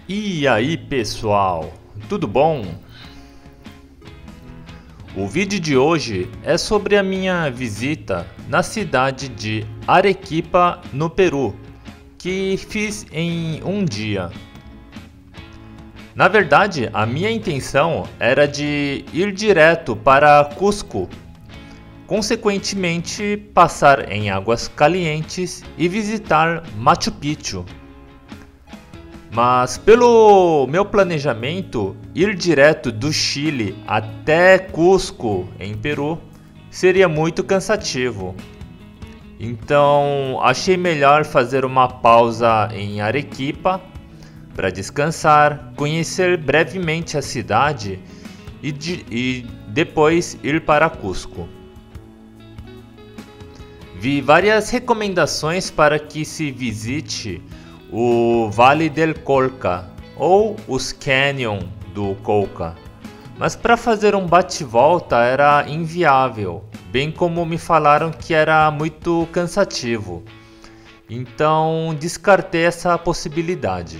E aí pessoal, tudo bom? O vídeo de hoje é sobre a minha visita na cidade de Arequipa, no Peru, que fiz em um dia. Na verdade, a minha intenção era de ir direto para Cusco, consequentemente passar em Águas Calientes e visitar Machu Picchu. Mas pelo meu planejamento, ir direto do Chile até Cusco, em Peru, seria muito cansativo. Então achei melhor fazer uma pausa em Arequipa para descansar, conhecer brevemente a cidade e depois ir para Cusco. Vi várias recomendações para que se visite o Vale del Colca ou os Canyon do Colca, mas para fazer um bate-volta era inviável, bem como me falaram que era muito cansativo, então descartei essa possibilidade.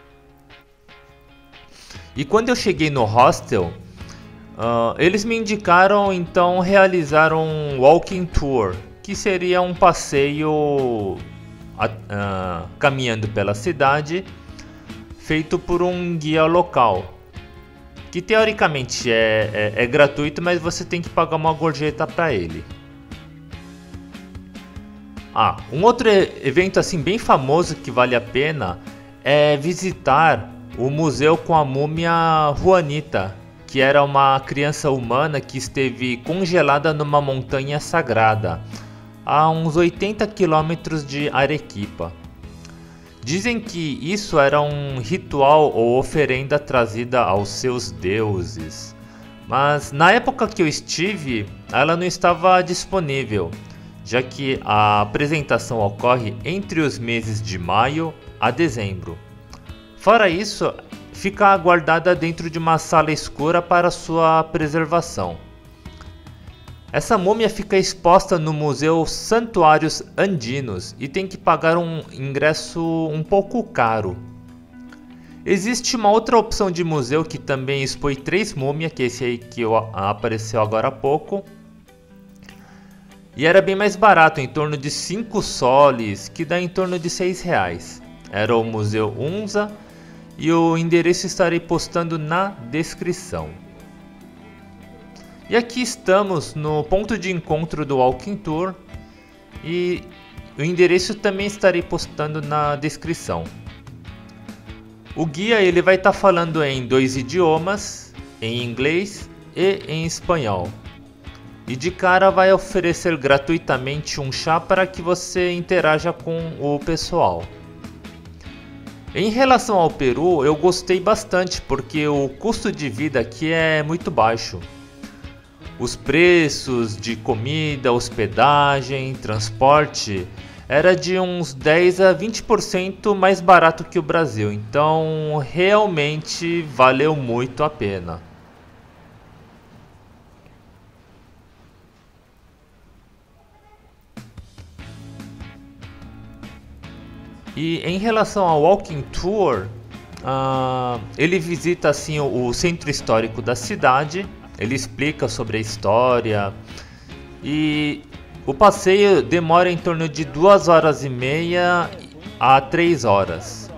E quando eu cheguei no hostel, eles me indicaram então realizar um walking tour, que seria um passeio caminhando pela cidade, feito por um guia local, que teoricamente é gratuito, mas você tem que pagar uma gorjeta para ele. Um outro evento assim bem famoso que vale a pena é visitar o museu com a múmia Juanita, que era uma criança humana que esteve congelada numa montanha sagrada, a uns 80 quilômetros de Arequipa. Dizem que isso era um ritual ou oferenda trazida aos seus deuses, mas na época que eu estive, ela não estava disponível, já que a apresentação ocorre entre os meses de maio a dezembro. Fora isso, fica guardada dentro de uma sala escura para sua preservação. Essa múmia fica exposta no Museu Santuários Andinos e tem que pagar um ingresso um pouco caro. Existe uma outra opção de museu que também expõe 3 múmias, que é esse aí que apareceu agora há pouco. E era bem mais barato, em torno de 5 soles, que dá em torno de R$6. Era o Museu Unza e o endereço estarei postando na descrição. E aqui estamos no ponto de encontro do Walking Tour e o endereço também estarei postando na descrição. O guia ele vai estar falando em 2 idiomas, em inglês e em espanhol. E de cara vai oferecer gratuitamente um chá para que você interaja com o pessoal. Em relação ao Peru, eu gostei bastante porque o custo de vida aqui é muito baixo. Os preços de comida, hospedagem, transporte era de uns 10 a 20% mais barato que o Brasil, então realmente valeu muito a pena. E em relação ao Walking Tour, ele visita assim o centro histórico da cidade. Ele explica sobre a história e o passeio demora em torno de 2 horas e meia a 3 horas.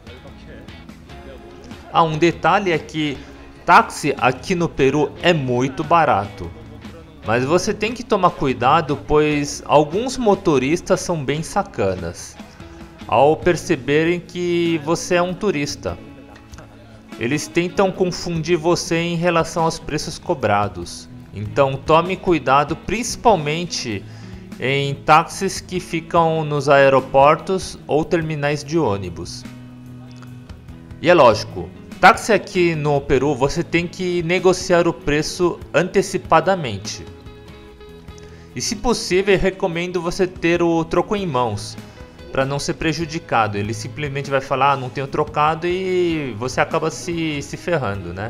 Um detalhe é que táxi aqui no Peru é muito barato, mas você tem que tomar cuidado, pois alguns motoristas são bem sacanas ao perceberem que você é um turista. Eles tentam confundir você em relação aos preços cobrados. Então tome cuidado, principalmente em táxis que ficam nos aeroportos ou terminais de ônibus. E é lógico, táxi aqui no Peru você tem que negociar o preço antecipadamente. E se possível, eu recomendo você ter o troco em mãos, para não ser prejudicado. Ele simplesmente vai falar, não tenho trocado, e você acaba se ferrando, né?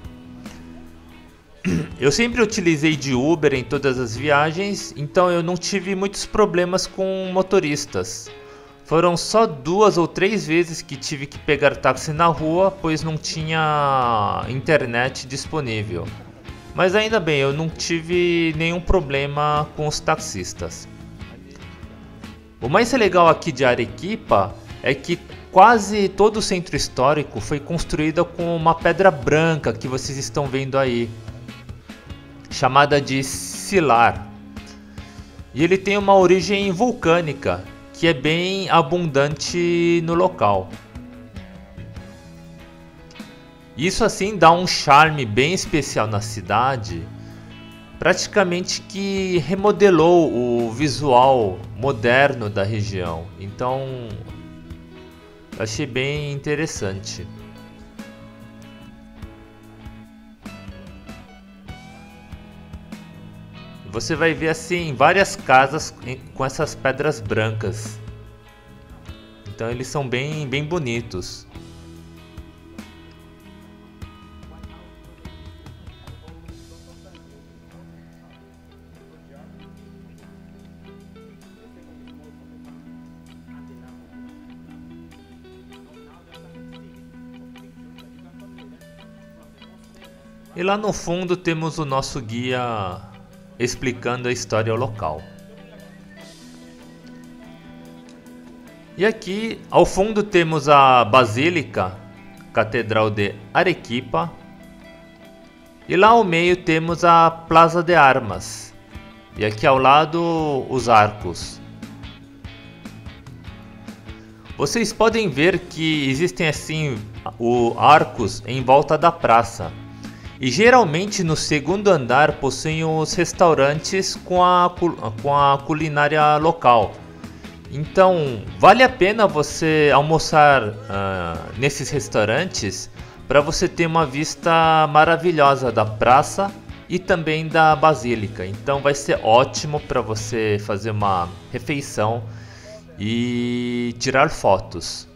Eu sempre utilizei de Uber em todas as viagens, então eu não tive muitos problemas com motoristas. Foram só 2 ou 3 vezes que tive que pegar táxi na rua, pois não tinha internet disponível. Mas ainda bem, eu não tive nenhum problema com os taxistas. O mais legal aqui de Arequipa é que quase todo o centro histórico foi construído com uma pedra branca que vocês estão vendo aí, chamada de silar. E ele tem uma origem vulcânica, que é bem abundante no local. Isso assim dá um charme bem especial na cidade, praticamente que remodelou o visual moderno da região. Então, achei bem interessante. Você vai ver assim várias casas com essas pedras brancas. Então eles são bem bonitos. E lá no fundo temos o nosso guia explicando a história local. E aqui ao fundo temos a Basílica Catedral de Arequipa. E lá ao meio temos a Plaza de Armas. E aqui ao lado os arcos. Vocês podem ver que existem assim arcos em volta da praça. E geralmente no segundo andar possuem os restaurantes com a culinária local. Então vale a pena você almoçar nesses restaurantes para você ter uma vista maravilhosa da praça e também da basílica. Então vai ser ótimo para você fazer uma refeição e tirar fotos.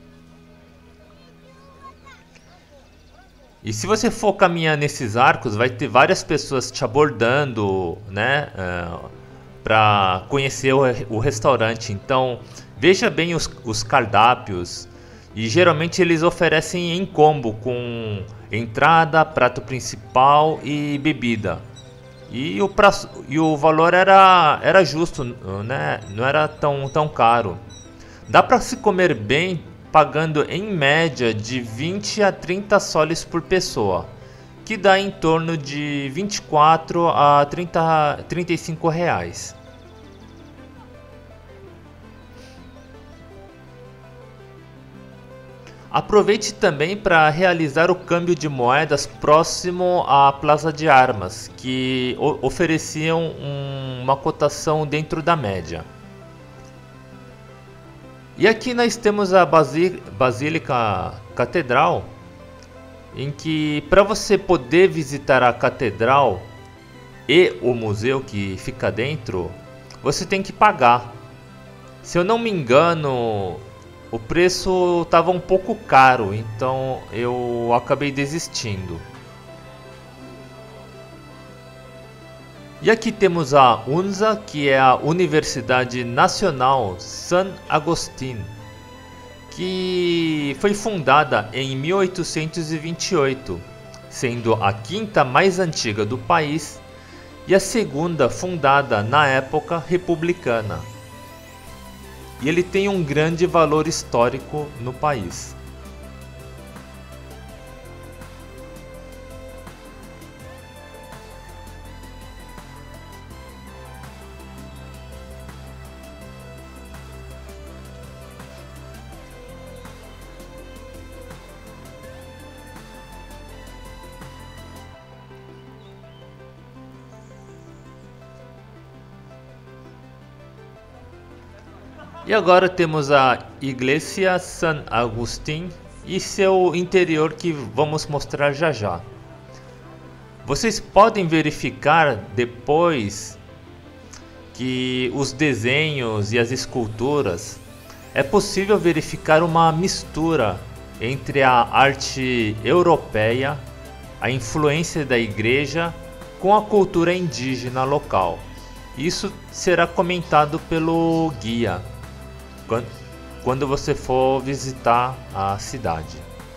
E se você for caminhar nesses arcos, vai ter várias pessoas te abordando, né, para conhecer o restaurante. Então veja bem os cardápios. E geralmente eles oferecem em combo com entrada, prato principal e bebida. E o valor era justo, né? Não era tão caro. Dá para se comer bem pagando em média de 20 a 30 soles por pessoa, que dá em torno de 24 a 35 reais. Aproveite também para realizar o câmbio de moedas próximo à Plaza de Armas, que ofereciam uma cotação dentro da média. E aqui nós temos a Basílica Catedral, em que para você poder visitar a catedral e o museu que fica dentro, você tem que pagar. Se eu não me engano, o preço estava um pouco caro, então eu acabei desistindo. E aqui temos a UNZA, que é a Universidade Nacional San Agustín, que foi fundada em 1828, sendo a quinta mais antiga do país e a segunda fundada na época republicana. E ele tem um grande valor histórico no país. E agora temos a Iglesia San Agustín e seu interior, que vamos mostrar já já. Vocês podem verificar depois que os desenhos e as esculturas é possível verificar uma mistura entre a arte europeia, a influência da igreja com a cultura indígena local. Isso será comentado pelo guia quando você for visitar a cidade.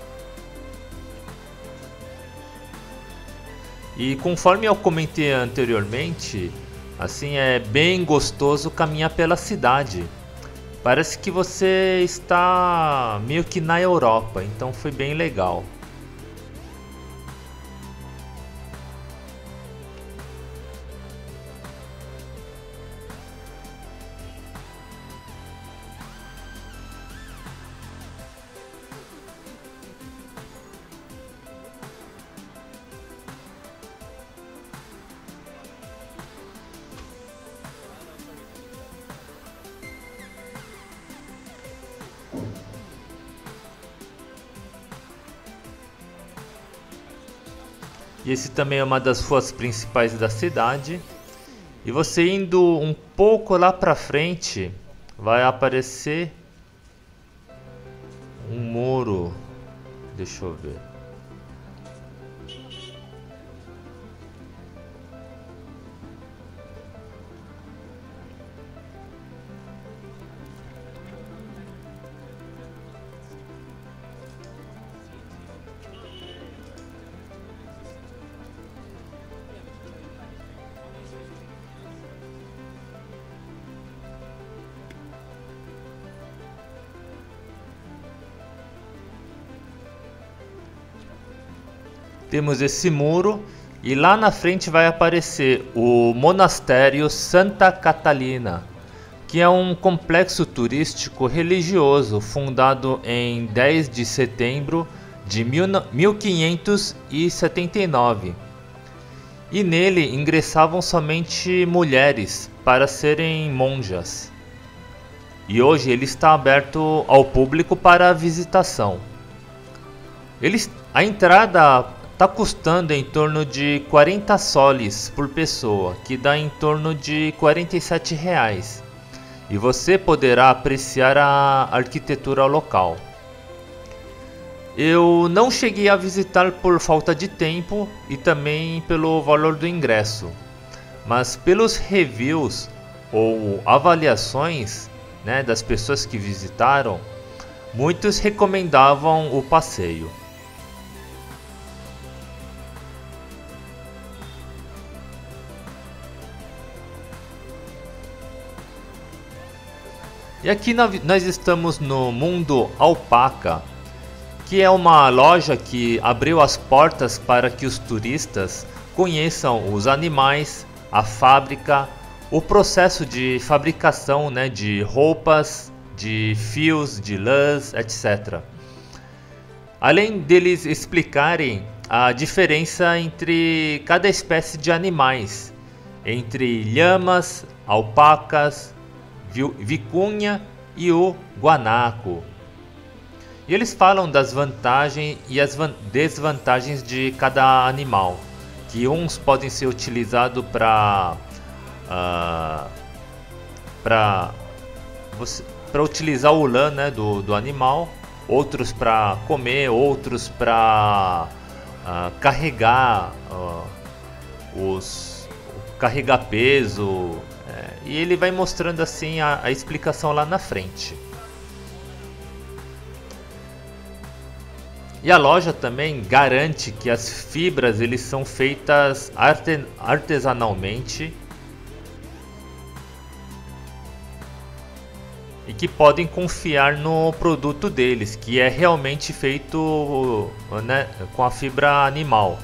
E conforme eu comentei anteriormente, assim, é bem gostoso caminhar pela cidade. Parece que você está meio que na Europa, então foi bem legal. E esse também é uma das ruas principais da cidade. E você indo um pouco lá pra frente, vai aparecer um muro. Deixa eu ver. Temos esse muro e lá na frente vai aparecer o Monastério Santa Catalina, que é um complexo turístico religioso fundado em 10 de setembro de 1579. E nele ingressavam somente mulheres para serem monjas. E hoje ele está aberto ao público para visitação. A entrada está custando em torno de 40 soles por pessoa, que dá em torno de R$ 47. E você poderá apreciar a arquitetura local. Eu não cheguei a visitar por falta de tempo e também pelo valor do ingresso, mas pelos reviews ou avaliações, né, das pessoas que visitaram, muitos recomendavam o passeio. E aqui nós estamos no Mundo Alpaca, que é uma loja que abriu as portas para que os turistas conheçam os animais, a fábrica, o processo de fabricação, né, de roupas, de fios, de lãs, etc. Além deles explicarem a diferença entre cada espécie de animais, entre lhamas, alpacas, vicunha e o guanaco. E eles falam das vantagens e as desvantagens de cada animal, que uns podem ser utilizados para utilizar o lã, né, do animal, outros para comer, outros para carregar carregar peso. E ele vai mostrando assim a explicação lá na frente. E a loja também garante que as fibras eles são feitas artesanalmente e que podem confiar no produto deles, que é realmente feito, né, com a fibra animal.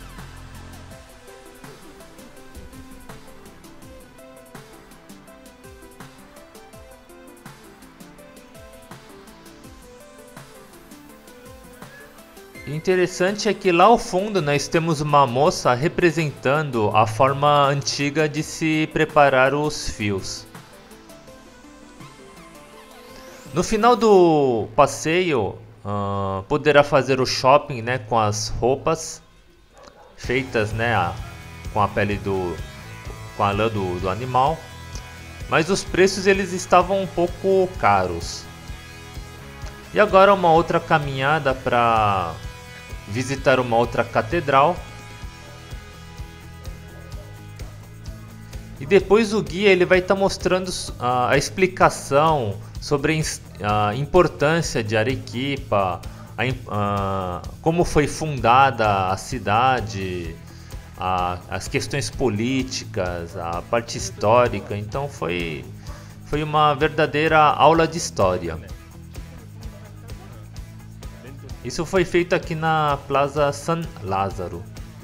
Interessante é que lá ao fundo nós temos uma moça representando a forma antiga de se preparar os fios. No final do passeio, poderá fazer o shopping, né, com as roupas feitas, né, com a pele com a lã do animal, mas os preços eles estavam um pouco caros. E agora uma outra caminhada para visitar uma outra catedral. E depois o guia ele vai estar mostrando a explicação sobre a importância de Arequipa, como foi fundada a cidade, as questões políticas, a parte histórica. Então foi uma verdadeira aula de história. Isso foi feito aqui na Plaza San Lázaro.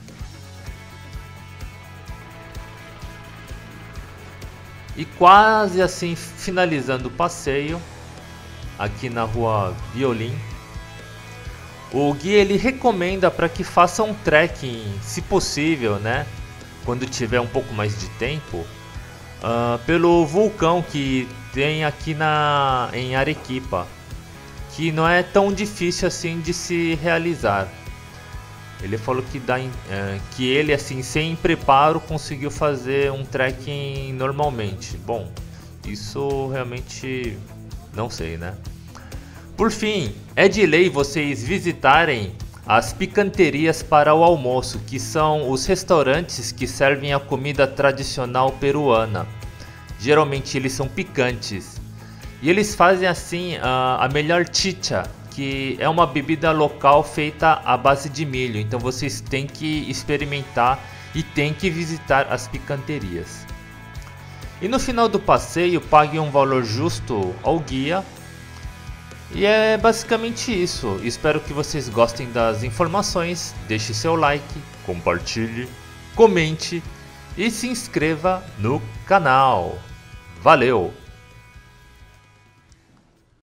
E quase assim finalizando o passeio, aqui na rua Violim, o guia ele recomenda para que faça um trekking, se possível, né, quando tiver um pouco mais de tempo, pelo vulcão que tem aqui em Arequipa, que não é tão difícil assim de se realizar. Ele falou que ele, assim, sem preparo, conseguiu fazer um trekking normalmente. Bom, isso realmente não sei, né? Por fim, é de lei vocês visitarem as picanterias para o almoço, que são os restaurantes que servem a comida tradicional peruana. Geralmente eles são picantes. E eles fazem assim a melhor chicha, que é uma bebida local feita à base de milho. Então vocês têm que experimentar e têm que visitar as picanterias. E no final do passeio, pague um valor justo ao guia. E é basicamente isso. Espero que vocês gostem das informações. Deixe seu like, compartilhe, comente e se inscreva no canal. Valeu!